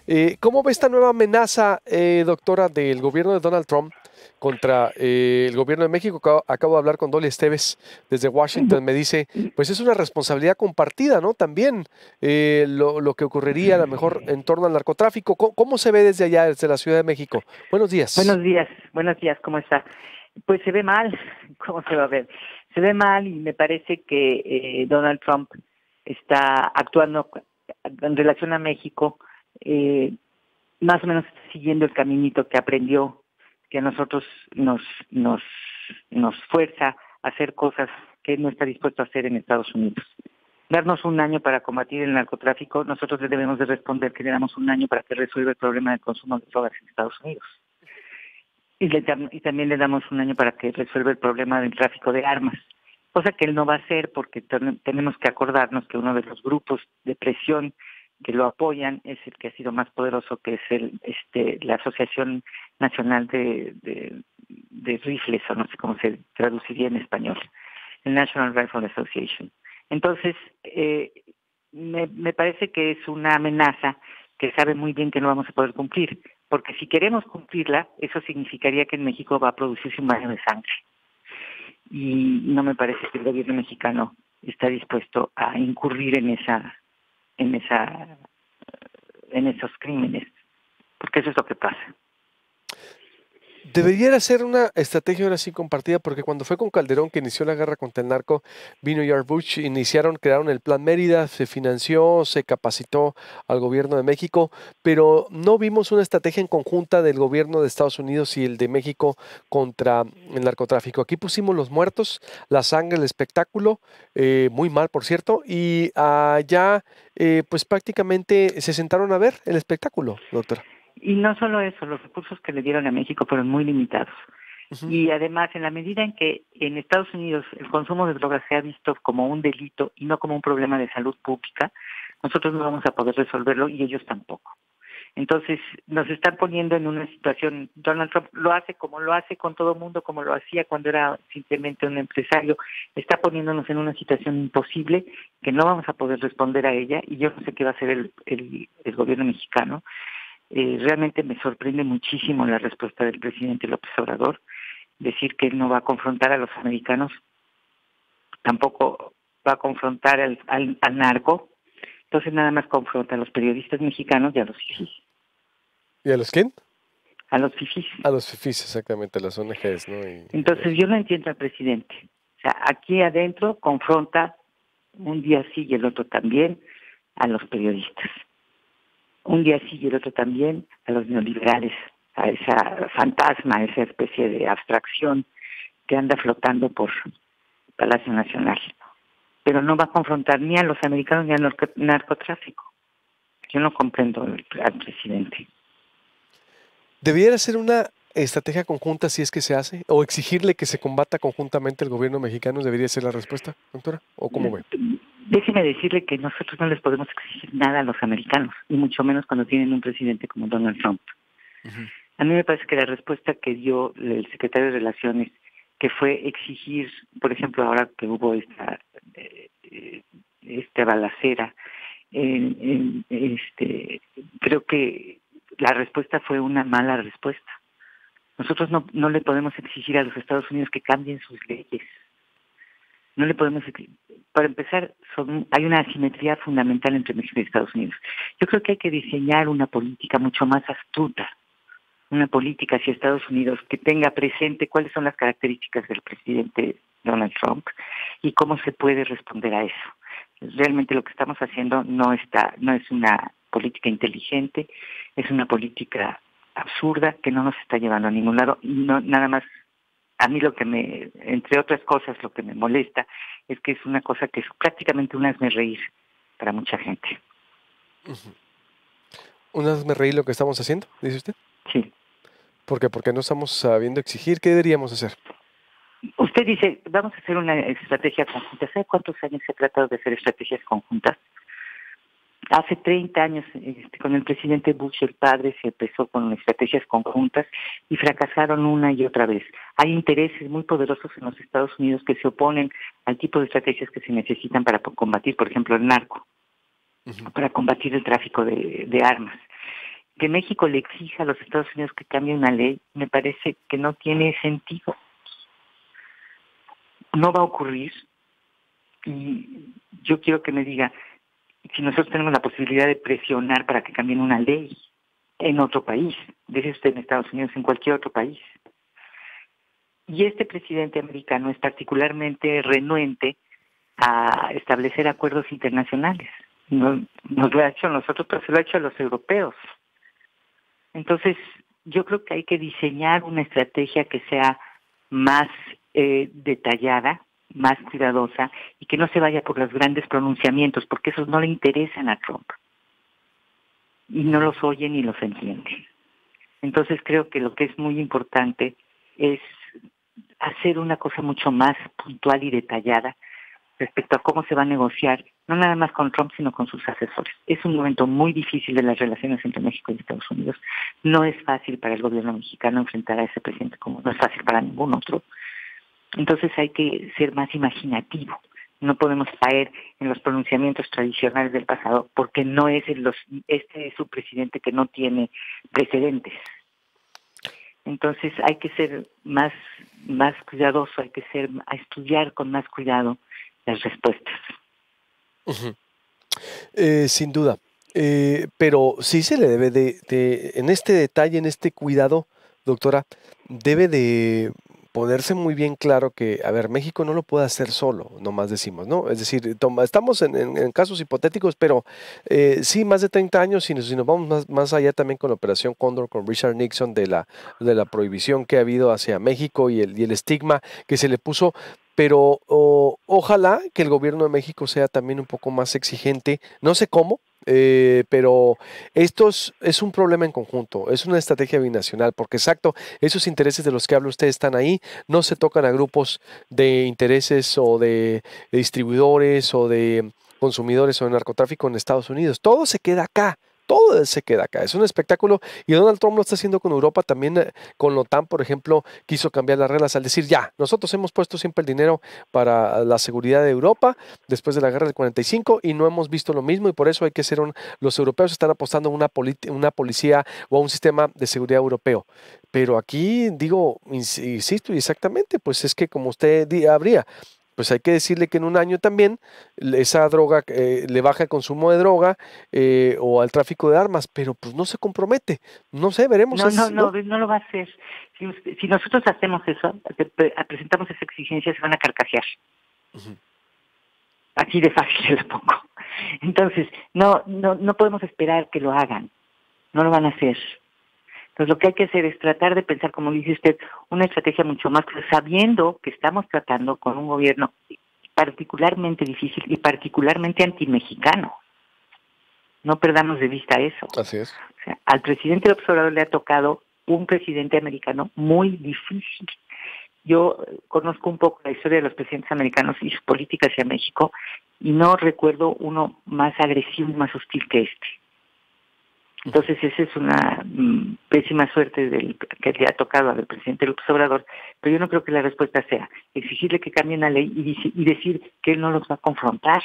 ¿Cómo ve esta nueva amenaza, doctora, del gobierno de Donald Trump contra el gobierno de México? Acabo de hablar con Dolly Esteves desde Washington. Me dice, pues es una responsabilidad compartida, ¿no? También lo que ocurriría a lo mejor en torno al narcotráfico. ¿Cómo se ve desde allá, desde la Ciudad de México? Buenos días. Buenos días, ¿cómo está? Pues se ve mal, ¿cómo se va a ver? Se ve mal y me parece que Donald Trump está actuando en relación a México, más o menos siguiendo el caminito que aprendió, que a nosotros nos fuerza a hacer cosas que él no está dispuesto a hacer en Estados Unidos. Darnos un año para combatir el narcotráfico, nosotros le debemos de responder que le damos un año para que resuelva el problema del consumo de drogas en Estados Unidos. Y también le damos un año para que resuelva el problema del tráfico de armas, cosa que él no va a hacer porque tenemos que acordarnos que uno de los grupos de presión que lo apoyan es el que ha sido más poderoso, que es la Asociación Nacional de Rifles, o no sé cómo se traduciría en español, el National Rifle Association. Entonces, me parece que es una amenaza que sabe muy bien que no vamos a poder cumplir, porque si queremos cumplirla, eso significaría que en México va a producirse un baño de sangre. Y no me parece que el gobierno mexicano está dispuesto a incurrir en esos crímenes, porque eso es lo que pasa. Debería ser una estrategia ahora sí compartida, porque cuando fue con Calderón que inició la guerra contra el narco, vino George Bush, crearon el Plan Mérida, se financió, se capacitó al gobierno de México, pero no vimos una estrategia en conjunta del gobierno de Estados Unidos y el de México contra el narcotráfico. Aquí pusimos los muertos, la sangre, el espectáculo, muy mal por cierto, y allá pues prácticamente se sentaron a ver el espectáculo, doctora. Y no solo eso, los recursos que le dieron a México fueron muy limitados. Ujú. Y además, en la medida en que en Estados Unidos el consumo de drogas se ha visto como un delito y no como un problema de salud pública, nosotros no vamos a poder resolverlo y ellos tampoco. Entonces, nos están poniendo en una situación, Donald Trump lo hace como lo hace con todo el mundo, como lo hacía cuando era simplemente un empresario, está poniéndonos en una situación imposible que no vamos a poder responder a ella y yo no sé qué va a hacer el gobierno mexicano. Realmente me sorprende muchísimo la respuesta del presidente López Obrador, decir que él no va a confrontar a los americanos, tampoco va a confrontar al narco, entonces nada más confronta a los periodistas mexicanos y a los fifís. ¿Y a los quién? A los fifís. A los fifís, exactamente, las ONGs, ¿no? Entonces yo no entiendo al presidente. O sea, aquí adentro confronta un día sí y el otro también a los periodistas. Un día sí y el otro también a los neoliberales, a esa fantasma, a esa especie de abstracción que anda flotando por Palacio Nacional. Pero no va a confrontar ni a los americanos ni al narcotráfico. Yo no comprendo al presidente. ¿Debiera ser una estrategia conjunta si es que se hace? ¿O exigirle que se combata conjuntamente el gobierno mexicano? ¿Debería ser la respuesta, doctora? ¿O cómo ve? Déjeme decirle que nosotros no les podemos exigir nada a los americanos, y mucho menos cuando tienen un presidente como Donald Trump. Ujú. A mí me parece que la respuesta que dio el secretario de Relaciones, que fue exigir, por ejemplo, ahora que hubo esta balacera, creo que la respuesta fue una mala respuesta. Nosotros no le podemos exigir a los Estados Unidos que cambien sus leyes. No le podemos, para empezar, hay una asimetría fundamental entre México y Estados Unidos. Yo creo que hay que diseñar una política mucho más astuta, una política hacia Estados Unidos que tenga presente cuáles son las características del presidente Donald Trump y cómo se puede responder a eso. Realmente lo que estamos haciendo no es una política inteligente, es una política absurda que no nos está llevando a ningún lado y no nada más. A mí entre otras cosas, lo que me molesta es que es una cosa que es prácticamente un hazme-reír para mucha gente. Ujú. ¿Un hazme reír lo que estamos haciendo, dice usted? Sí. ¿Por qué? Porque no estamos sabiendo exigir. ¿Qué deberíamos hacer? Usted dice, vamos a hacer una estrategia conjunta. ¿Sabe cuántos años se ha tratado de hacer estrategias conjuntas? Hace 30 años, con el presidente Bush, el padre, se empezó con estrategias conjuntas y fracasaron una y otra vez. Hay intereses muy poderosos en los Estados Unidos que se oponen al tipo de estrategias que se necesitan para combatir, por ejemplo, el narco, Ujú. para combatir el tráfico de armas. que México le exija a los Estados Unidos que cambie una ley, me parece que no tiene sentido. No va a ocurrir. Y yo quiero que me diga, si nosotros tenemos la posibilidad de presionar para que cambien una ley en otro país, deje usted en Estados Unidos, en cualquier otro país. Y este presidente americano es particularmente renuente a establecer acuerdos internacionales. No, nos lo ha hecho a nosotros, pero se lo ha hecho a los europeos. Entonces, yo creo que hay que diseñar una estrategia que sea más detallada, más cuidadosa, y que no se vaya por los grandes pronunciamientos, porque esos no le interesan a Trump. Y no los oye ni los entiende. Entonces, creo que lo que es muy importante es hacer una cosa mucho más puntual y detallada respecto a cómo se va a negociar, no nada más con Trump, sino con sus asesores. Es un momento muy difícil de las relaciones entre México y Estados Unidos. No es fácil para el gobierno mexicano enfrentar a ese presidente, como no es fácil para ningún otro. Entonces hay que ser más imaginativo. No podemos caer en los pronunciamientos tradicionales del pasado, porque no es este es un presidente que no tiene precedentes. Entonces hay que ser más cuidadoso, a estudiar con más cuidado las respuestas. Uh-huh. Sin duda. Pero sí se le debe en este detalle, en este cuidado, doctora, debe de ponerse muy bien claro que, a ver, México no lo puede hacer solo, nomás decimos, ¿no? Es decir, estamos en casos hipotéticos, pero sí, más de 30 años, si nos vamos más allá también con la Operación Cóndor, con Richard Nixon, de la prohibición que ha habido hacia México y el estigma que se le puso. Pero ojalá que el gobierno de México sea también un poco más exigente, no sé cómo, pero esto es un problema en conjunto, es una estrategia binacional, porque exacto, esos intereses de los que habla usted están ahí, no se tocan a grupos de intereses o de distribuidores o de consumidores o de narcotráfico en Estados Unidos, todo se queda acá. Todo se queda acá, es un espectáculo y Donald Trump lo está haciendo con Europa también, con la OTAN, por ejemplo, quiso cambiar las reglas al decir ya, nosotros hemos puesto siempre el dinero para la seguridad de Europa después de la guerra del 45 y no hemos visto lo mismo y por eso hay que ser los europeos están apostando a una policía o a un sistema de seguridad europeo. Pero aquí digo, insisto, y exactamente, pues es que como usted habría, pues hay que decirle que en un año también esa droga le baja el consumo de droga o al tráfico de armas, pero pues no se compromete. No sé, veremos. No lo va a hacer. Si nosotros hacemos eso, presentamos esa exigencia, se van a carcajear. Uh-huh. Así de fácil se lo pongo. Entonces, no podemos esperar que lo hagan. No lo van a hacer. Entonces, lo que hay que hacer es tratar de pensar, como dice usted, una estrategia mucho más, sabiendo que estamos tratando con un gobierno particularmente difícil y particularmente antimexicano. No perdamos de vista eso. Así es. O sea, al presidente López Obrador le ha tocado un presidente americano muy difícil. Yo conozco un poco la historia de los presidentes americanos y su política hacia México y no recuerdo uno más agresivo y más hostil que este. Entonces esa es una pésima suerte que le ha tocado al presidente López Obrador, pero yo no creo que la respuesta sea exigirle que cambien la ley y decir que él no los va a confrontar.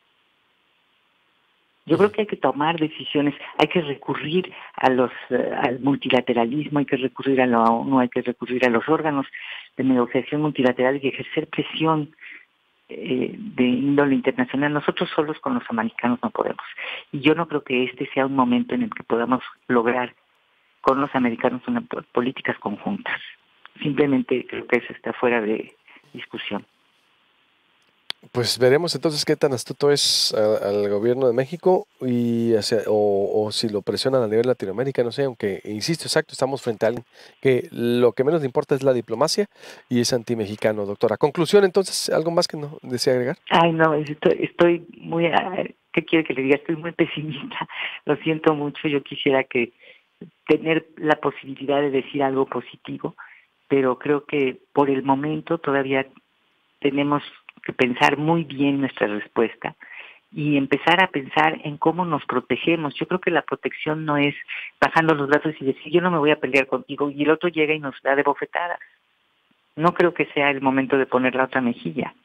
Yo creo que hay que tomar decisiones, hay que recurrir al multilateralismo, hay que recurrir a la ONU, hay que recurrir a los órganos de negociación multilateral y ejercer presión de índole internacional. Nosotros solos con los americanos no podemos. Y yo no creo que este sea un momento en el que podamos lograr con los americanos políticas conjuntas. Simplemente creo que eso está fuera de discusión. Pues veremos entonces qué tan astuto es al gobierno de México y o si lo presionan a nivel Latinoamérica, no sé, aunque insisto, exacto, estamos frente a alguien que lo que menos le importa es la diplomacia y es antimexicano, doctora. Conclusión, entonces, ¿algo más que no desea agregar? Ay, no, estoy muy, ¿qué quiere que le diga? Estoy muy pesimista, lo siento mucho, yo quisiera tener la posibilidad de decir algo positivo, pero creo que por el momento todavía tenemos que pensar muy bien nuestra respuesta y empezar a pensar en cómo nos protegemos. Yo creo que la protección no es bajando los brazos y decir yo no me voy a pelear contigo y el otro llega y nos da de bofetadas. No creo que sea el momento de poner la otra mejilla.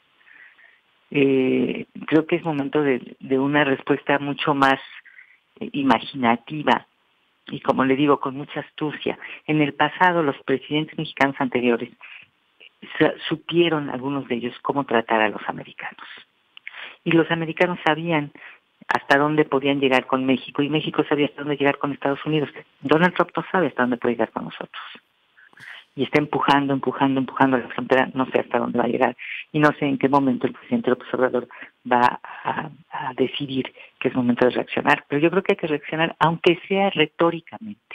Creo que es momento de una respuesta mucho más imaginativa y como le digo, con mucha astucia. En el pasado, los presidentes mexicanos anteriores supieron, algunos de ellos, cómo tratar a los americanos. Y los americanos sabían hasta dónde podían llegar con México, y México sabía hasta dónde llegar con Estados Unidos. Donald Trump no sabe hasta dónde puede llegar con nosotros. Y está empujando a la frontera, no sé hasta dónde va a llegar. Y no sé en qué momento el presidente López Obrador va a decidir que es momento de reaccionar. Pero yo creo que hay que reaccionar, aunque sea retóricamente.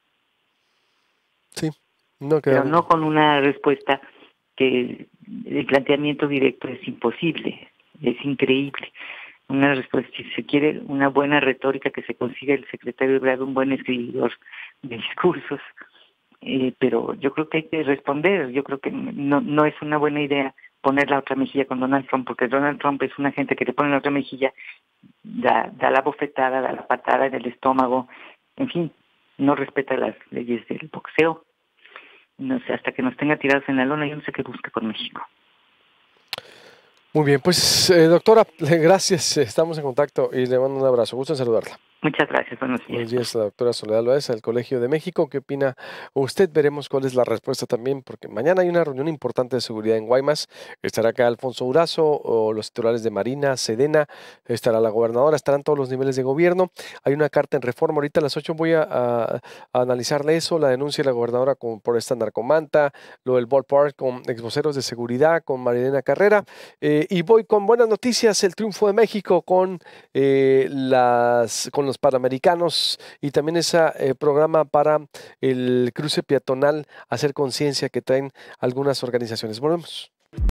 Sí, no pero queda. no con una respuesta que el planteamiento directo es imposible, es increíble. Una respuesta, si se quiere una buena retórica, que se consiga el secretario Ebrard, un buen escribidor de discursos, pero yo creo que hay que responder. Yo creo que no es una buena idea poner la otra mejilla con Donald Trump, porque Donald Trump es una gente que le pone la otra mejilla, da la bofetada, da la patada en el estómago, en fin, no respeta las leyes del boxeo. No sé, hasta que nos tenga tirados en la lona, yo no sé qué busca con México. Muy bien, pues doctora, gracias, estamos en contacto y le mando un abrazo. Gusto en saludarla. Muchas gracias, buenos días. Buenos días, la doctora Soledad Loaiza del Colegio de México. ¿Qué opina usted? Veremos cuál es la respuesta también, porque mañana hay una reunión importante de seguridad en Guaymas. Estará acá Alfonso Durazo, o los titulares de Marina, Sedena, estará la gobernadora, estarán todos los niveles de gobierno. Hay una carta en Reforma. Ahorita a las 8 voy a analizarle eso, la denuncia de la gobernadora por esta narcomanta, lo del ballpark con exvoceros de seguridad, con Marilena Carrera. Y voy con buenas noticias, el triunfo de México con los Panamericanos y también ese programa para el cruce peatonal, hacer conciencia que traen algunas organizaciones. Volvemos.